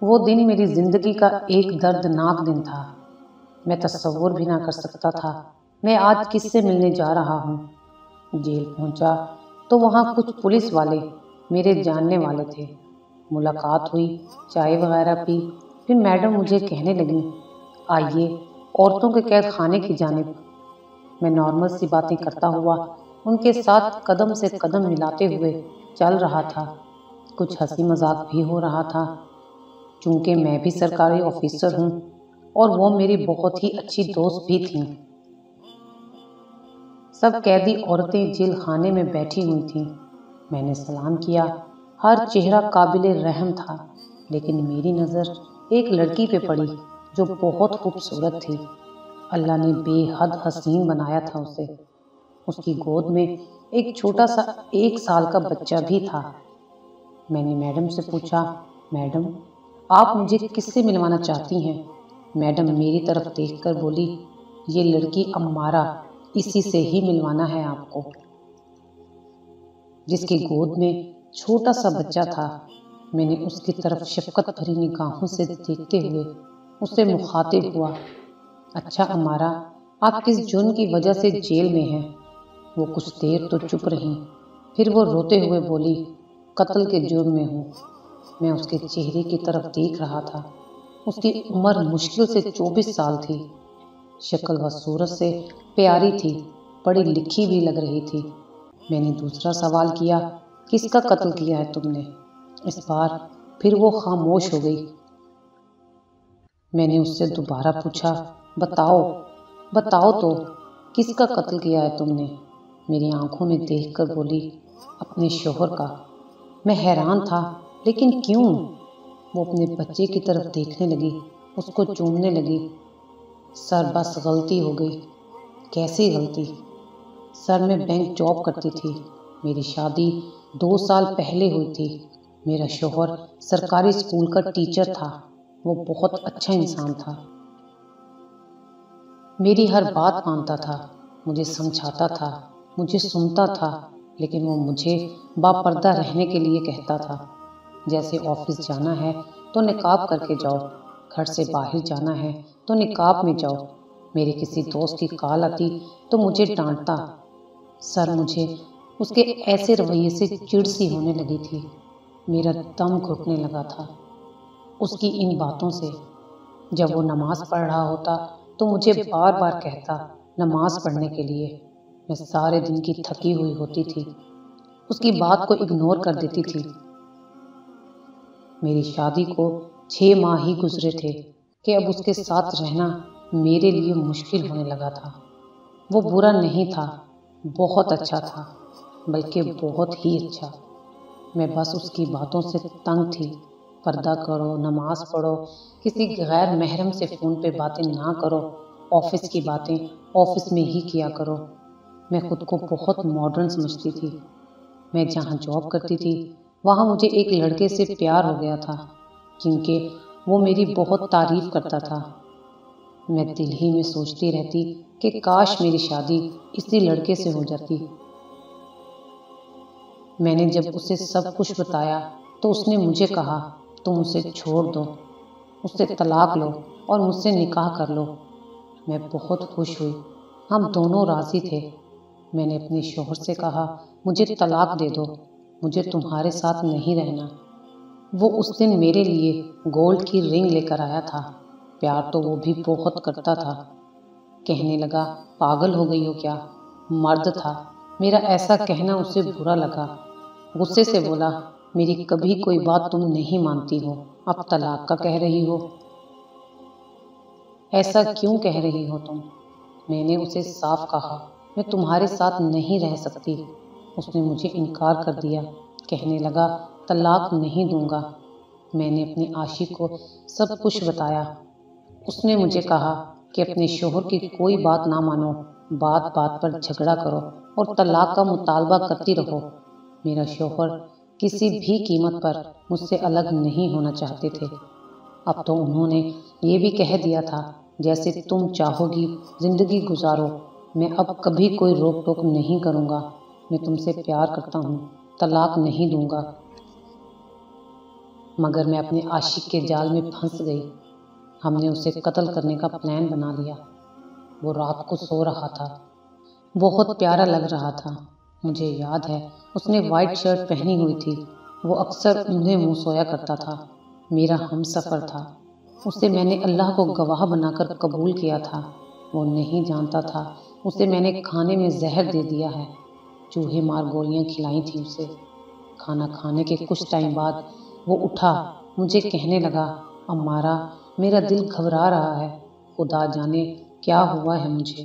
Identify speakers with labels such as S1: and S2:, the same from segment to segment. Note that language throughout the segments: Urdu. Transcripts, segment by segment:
S1: وہ دن میری زندگی کا ایک دردناک دن تھا۔ میں تصور بھی نہ کر سکتا تھا میں آج کس سے ملنے جا رہا ہوں۔ جیل پہنچا تو وہاں کچھ پولیس والے میرے جاننے والے تھے۔ ملاقات ہوئی، چائے وغیرہ پی، پھر میڈم مجھے کہنے لگی، آئیے عورتوں کے قید خانے کی جانب۔ میں نارمل سی باتیں کرتا ہوا ان کے ساتھ قدم سے قدم ملاتے ہوئے چل رہا تھا۔ کچھ ہنسی مذاق بھی ہو رہا تھا، چونکہ میں بھی سرکاری آفیسر ہوں اور وہ میری بہت ہی اچھی دوست بھی تھیں۔ سب قیدی عورتیں جیل خانے میں بیٹھی ہوئی تھیں۔ میں نے سلام کیا۔ ہر چہرہ قابل رحم تھا، لیکن میری نظر ایک لڑکی پہ پڑی جو بہت خوبصورت تھی۔ اللہ نے بے حد حسین بنایا تھا اسے۔ اس کی گود میں ایک چھوٹا سا 1 سال کا بچہ بھی تھا۔ میں نے میڈم سے پوچھا، میڈم آپ مجھے کس سے ملوانا چاہتی ہیں؟ میڈم میری طرف دیکھ کر بولی، یہ لڑکی امارہ، اسی سے ہی ملوانا ہے آپ کو، جس کی گود میں چھوٹا سا بچہ تھا۔ میں نے اس کی طرف شفقت بھری نگاہوں سے دیکھتے ہوئے اسے مخاطب ہوا، اچھا امارہ، آپ کس جرم کی وجہ سے جیل میں ہیں؟ وہ کچھ دیر تو چپ رہی، پھر وہ روتے ہوئے بولی، قتل کے جرم میں ہوں۔ میں اس کے چہرے کی طرف دیکھ رہا تھا۔ اس کی عمر مشکل سے 24 سال تھی۔ شکل و صورت سے پیاری تھی، پڑھی لکھی بھی لگ رہی تھی۔ میں نے دوسرا سوال کیا، کس کا قتل کیا ہے تم نے؟ اس بار پھر وہ خاموش ہو گئی۔ میں نے اس سے دوبارہ پوچھا، بتاؤ تو، کس کا قتل کیا ہے تم نے؟ میری آنکھوں میں دیکھ کر بولی، اپنے شوہر کا۔ میں حیران تھا، لیکن کیوں؟ وہ اپنے بچے کی طرف دیکھنے لگی، اس کو چومنے لگی۔ سر، بس غلطی ہو گئی۔ کیسی غلطی؟ سر، میں بینک جاب کرتی تھی۔ میری شادی 2 سال پہلے ہوئی تھی۔ میرا شوہر سرکاری اسکول کا ٹیچر تھا۔ وہ بہت اچھا انسان تھا، میری ہر بات مانتا تھا، مجھے سمجھاتا تھا، مجھے سنتا تھا، لیکن وہ مجھے باپردہ رہنے کے لیے کہتا تھا۔ جیسے آفس جانا ہے تو نقاب کر کے جاؤ، گھر سے باہر جانا ہے تو نقاب میں جاؤ۔ میری کسی دوست کی کال آتی تو مجھے ڈانٹتا۔ سر، مجھے اس کے ایسے رویے سے چڑ سی ہونے لگی تھی۔ میرا دم گھٹنے لگا تھا اس کی ان باتوں سے۔ جب وہ نماز پڑھ رہا ہوتا تو مجھے بار بار کہتا نماز پڑھنے کے لیے۔ میں سارے دن کی تھکی ہوئی ہوتی تھی، اس کی بات کو اگنور کر دیتی تھی۔ میری شادی کو 6 ماہ ہی گزرے تھے کہ اب اس کے ساتھ رہنا میرے لیے مشکل ہونے لگا تھا۔ وہ برا نہیں تھا، بہت اچھا تھا، بلکہ بہت ہی اچھا۔ میں بس اس کی باتوں سے تنگ تھی۔ پردہ کرو، نماز پڑھو، کسی غیر محرم سے فون پہ باتیں نہ کرو، آفس کی باتیں آفس میں ہی کیا کرو۔ میں خود کو بہت ماڈرن سمجھتی تھی۔ میں جہاں جاب کرتی تھی وہاں مجھے ایک لڑکے سے پیار ہو گیا تھا، کیونکہ وہ میری بہت تعریف کرتا تھا۔ میں دل ہی میں سوچتی رہتی کہ کاش میری شادی اسی لڑکے سے ہو جاتی۔ میں نے جب اسے سب کچھ بتایا تو اس نے مجھے کہا، تم اسے چھوڑ دو، اس سے طلاق لو اور مجھ سے نکاح کر لو۔ میں بہت خوش ہوئی، ہم دونوں راضی تھے۔ میں نے اپنے شوہر سے کہا، مجھے طلاق دے دو، مجھے تمہارے ساتھ نہیں رہنا۔ وہ اس دن میرے لیے گولڈ کی رنگ لے کر آیا تھا۔ پیار تو وہ بھی بہت کرتا تھا۔ کہنے لگا، پاگل ہو گئی ہو کیا؟ مرد تھا۔ میرا ایسا کہنا اسے برا لگا۔ غصے سے بولا، میری کبھی کوئی بات تم نہیں مانتی ہو، اب طلاق کا کہہ رہی ہو؟ ایسا کیوں کہہ رہی ہو تم؟ میں نے اسے صاف کہا، میں تمہارے ساتھ نہیں رہ سکتی۔ اس نے مجھے انکار کر دیا، کہنے لگا، طلاق نہیں دوں گا۔ میں نے اپنی عاشق کو سب کچھ بتایا۔ اس نے مجھے کہا کہ اپنے شوہر کی کوئی بات نہ مانو، بات بات پر جھگڑا کرو اور طلاق کا مطالبہ کرتی رہو۔ میرا شوہر کسی بھی قیمت پر مجھ سے الگ نہیں ہونا چاہتے تھے۔ اب تو انہوں نے یہ بھی کہہ دیا تھا، جیسے تم چاہو گی زندگی گزارو، میں اب کبھی کوئی روک ٹوک نہیں کروں گا۔ میں تم سے پیار کرتا ہوں، طلاق نہیں دوں گا۔ مگر میں اپنے عاشق کے جال میں پھنس گئی۔ ہم نے اسے قتل کرنے کا پلان بنا لیا۔ وہ رات کو سو رہا تھا، بہت پیارا لگ رہا تھا۔ مجھے یاد ہے اس نے وائٹ شرٹ پہنی ہوئی تھی۔ وہ اکثر اندھے منہ سویا کرتا تھا۔ میرا ہم سفر تھا۔ اسے میں نے اللہ کو گواہ بنا کر قبول کیا تھا۔ وہ نہیں جانتا تھا اسے میں نے کھانے میں زہر دے دیا ہے۔ چوہے مار گولیاں کھلائی تھیں اسے۔ کھانا کھانے کے کچھ ٹائم بعد وہ اٹھا، مجھے کہنے لگا، امارا میرا دل گھبرا رہا ہے، خدا جانے کیا ہوا ہے مجھے۔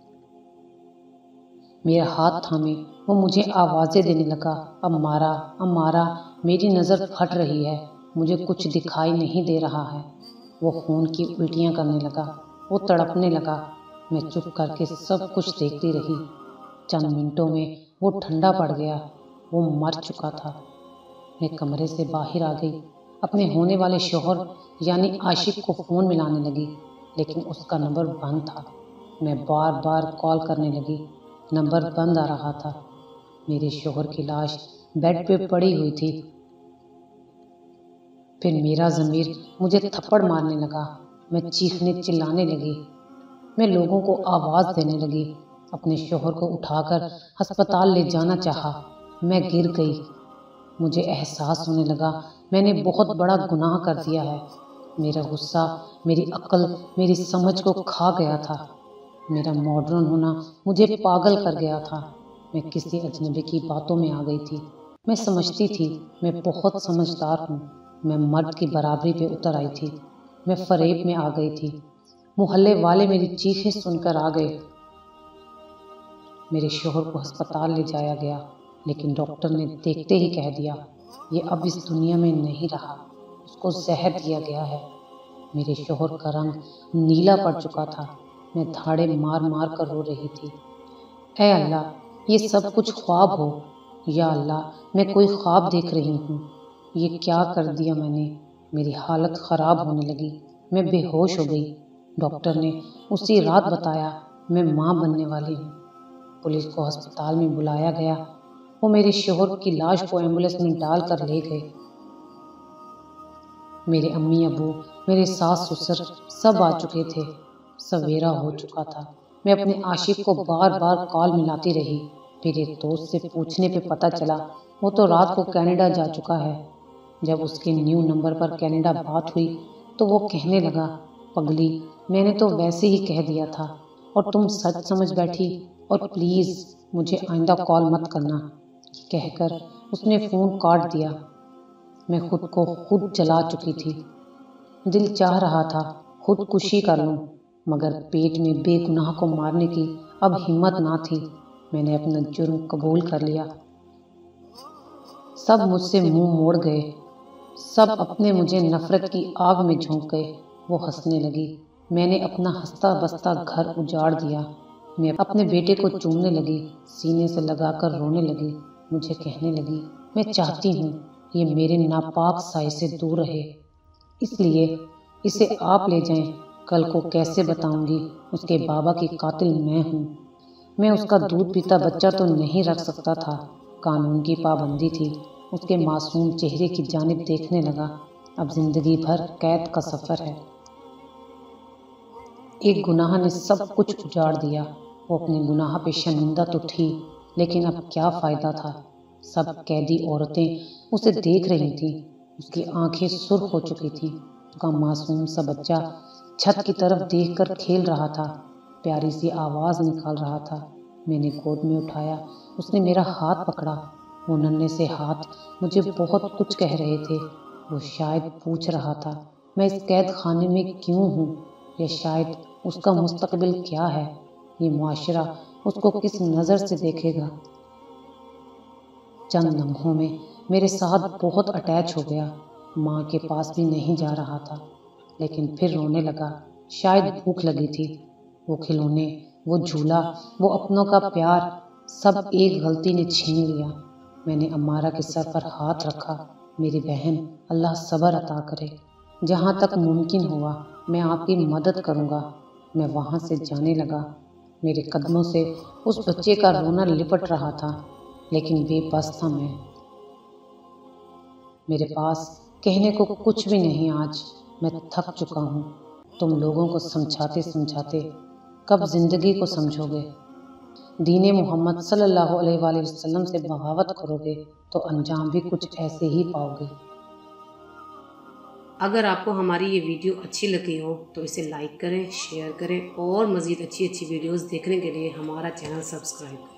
S1: میرا ہاتھ تھامے وہ مجھے آوازیں دینے لگا، امارا امارا میری نظر پھٹ رہی ہے، مجھے کچھ دکھائی نہیں دے رہا ہے۔ وہ خون کی الٹیاں کرنے لگا، وہ تڑپنے لگا۔ میں چپ کر کے سب کچھ دیکھتی رہی۔ چند منٹوں میں وہ ٹھنڈا پڑ گیا، وہ مر چکا تھا۔ میں کمرے سے باہر آ گئی، اپنے ہونے والے شوہر یعنی عاشق کو فون ملانے لگی، لیکن اس کا نمبر بند تھا۔ میں بار بار کال کرنے لگی، نمبر بند آ رہا تھا۔ میرے شوہر کی لاش بیڈ پہ پڑی ہوئی تھی۔ پھر میرا ضمیر مجھے تھپڑ مارنے لگا۔ میں چیخنے چلانے لگی، میں لوگوں کو آواز دینے لگی، اپنے شوہر کو اٹھا کر ہسپتال لے جانا چاہا۔ میں گر گئی۔ مجھے احساس ہونے لگا میں نے بہت بڑا گناہ کر دیا ہے۔ میرا غصہ میری عقل، میری سمجھ کو کھا گیا تھا۔ میرا ماڈرن ہونا مجھے پاگل کر گیا تھا۔ میں کسی اجنبی کی باتوں میں آ گئی تھی۔ میں سمجھتی تھی میں بہت سمجھدار ہوں۔ میں مرد کی برابری پہ اتر آئی تھی۔ میں فریب میں آ گئی تھی۔ محلے والے میری چیخیں سن کر آ گئے۔ میرے شوہر کو ہسپتال لے جایا گیا، لیکن ڈاکٹر نے دیکھتے ہی کہہ دیا، یہ اب اس دنیا میں نہیں رہا، اس کو زہر دیا گیا ہے۔ میرے شوہر کا رنگ نیلا پڑ چکا تھا۔ میں دھاڑے مار مار کر رو رہی تھی، اے اللہ یہ سب کچھ خواب ہو، یا اللہ میں کوئی خواب دیکھ رہی ہوں، یہ کیا کر دیا میں نے۔ میری حالت خراب ہونے لگی، میں بے ہوش ہو گئی۔ ڈاکٹر نے اسی رات بتایا میں ماں بننے والی ہوں۔ پولیس کو ہسپتال میں بلایا گیا۔ وہ میرے شوہر کی لاش کو ایمبولینس میں ڈال کر لے گئے۔ میرے امی ابو، میرے ساس سسر سب آ چکے تھے۔ سویرا ہو چکا تھا۔ میں اپنے عاشق کو بار بار کال ملاتی رہی۔ پھر ایک دوست سے پوچھنے پہ پتہ چلا وہ تو رات کو کینیڈا جا چکا ہے۔ جب اس کے نیو نمبر پر کینیڈا بات ہوئی تو وہ کہنے لگا، پگلی میں نے تو ویسے ہی کہہ دیا تھا اور تم سچ سمجھ بیٹھی، اور پلیز مجھے آئندہ کال مت کرنا، کہہ کر اس نے فون کاٹ دیا۔ میں خود کو خود جلا چکی تھی۔ دل چاہ رہا تھا خودکشی کر لوں، مگر پیٹ میں بے گناہ کو مارنے کی اب ہمت نہ تھی۔ میں نے اپنا جرم قبول کر لیا۔ سب مجھ سے منہ موڑ گئے، سب اپنے مجھے نفرت کی آگ میں جھونک گئے۔ وہ ہنسنے لگی۔ میں نے اپنا ہنستا بستا گھر اجاڑ دیا۔ میں اپنے بیٹے کو چومنے لگی، سینے سے لگا کر رونے لگی۔ مجھے کہنے لگی، میں چاہتی ہوں یہ میرے ناپاک سائے سے دور رہے، اس لیے اسے آپ لے جائیں۔ کل کو کیسے بتاؤں گی اس کے بابا کی قاتل میں ہوں۔ میں اس کا دودھ پیتا بچہ تو نہیں رکھ سکتا تھا۔ قانون کی پابندی تھی۔ اس کے معصوم چہرے کی جانب دیکھنے لگا۔ اب زندگی بھر قید کا سفر ہے۔ ایک گناہ نے سب کچھ اجاڑ دیا۔ وہ اپنے گناہ پہ شرمندہ تو تھی، لیکن اب کیا فائدہ تھا۔ سب قیدی عورتیں اسے دیکھ رہی تھیں۔ اس کی آنکھیں سرخ ہو چکی تھیں۔ اس کا معصوم سا بچہ چھت کی طرف دیکھ کر کھیل رہا تھا، پیاری سی آواز نکال رہا تھا۔ میں نے گود میں اٹھایا، اس نے میرا ہاتھ پکڑا۔ وہ ننھے سے ہاتھ مجھے بہت کچھ کہہ رہے تھے۔ وہ شاید پوچھ رہا تھا میں اس قید خانے میں کیوں ہوں، یا شاید اس کا مستقبل کیا ہے، یہ معاشرہ اس کو کس نظر سے دیکھے گا۔ چند لمحوں میں میرے ساتھ بہت اٹیچ ہو گیا۔ ماں کے پاس بھی نہیں جا رہا تھا، لیکن پھر رونے لگا۔ شاید بھوک لگی تھی۔ وہ کھلونے، وہ جھولا، وہ اپنوں کا پیار، سب ایک غلطی نے چھین لیا۔ میں نے امارا کے سر پر ہاتھ رکھا، میری بہن اللہ صبر عطا کرے، جہاں تک ممکن ہوا میں آپ کی مدد کروں گا۔ میں وہاں سے جانے لگا۔ میرے قدموں سے اس بچے کا رونا لپٹ رہا تھا، لیکن بے بس تھا میں۔ میرے پاس کہنے کو کچھ بھی نہیں آج، میں تھک چکا ہوں۔ تم لوگوں کو سمجھاتے سمجھاتے کب زندگی کو سمجھو گے؟ دین محمد صلی اللہ علیہ وآلہ وسلم سے بغاوت کرو گے تو انجام بھی کچھ ایسے ہی پاؤ گے۔
S2: اگر آپ کو ہماری یہ ویڈیو اچھی لگی ہو تو اسے لائک کریں، شیئر کریں اور مزید اچھی ویڈیوز دیکھنے کے لیے ہمارا چینل سبسکرائب کریں۔